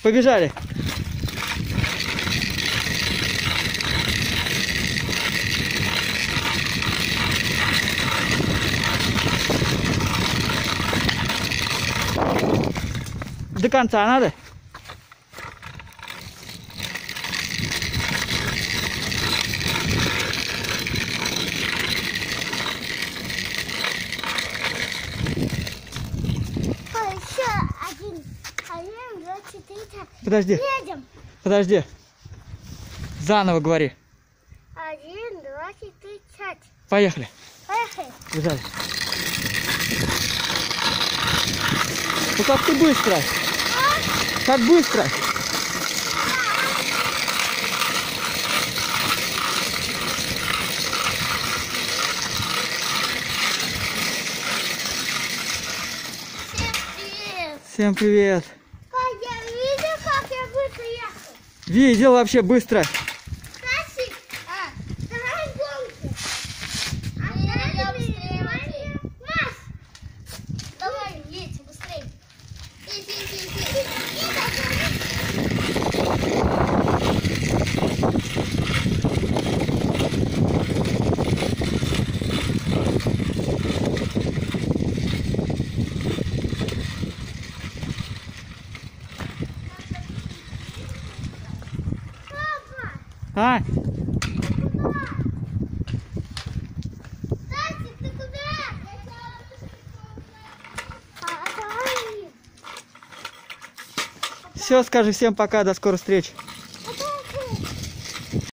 Побежали. До конца надо? Еще один. 1, 2, 4, 5. Подожди. Едем. Подожди. Заново говори. 1, 2, 4, 5. Поехали. Поехали. Бежали. Ну как ты быстро? Как быстро? Всем привет. Всем привет. Я видел, как я быстро ехал. Видел вообще быстро. Стасик, давай гонки. Я быстрее. Маш, давай, едь быстрее. А? Стасик, ты куда? Давай. Все, скажи всем пока, до скорой встречи.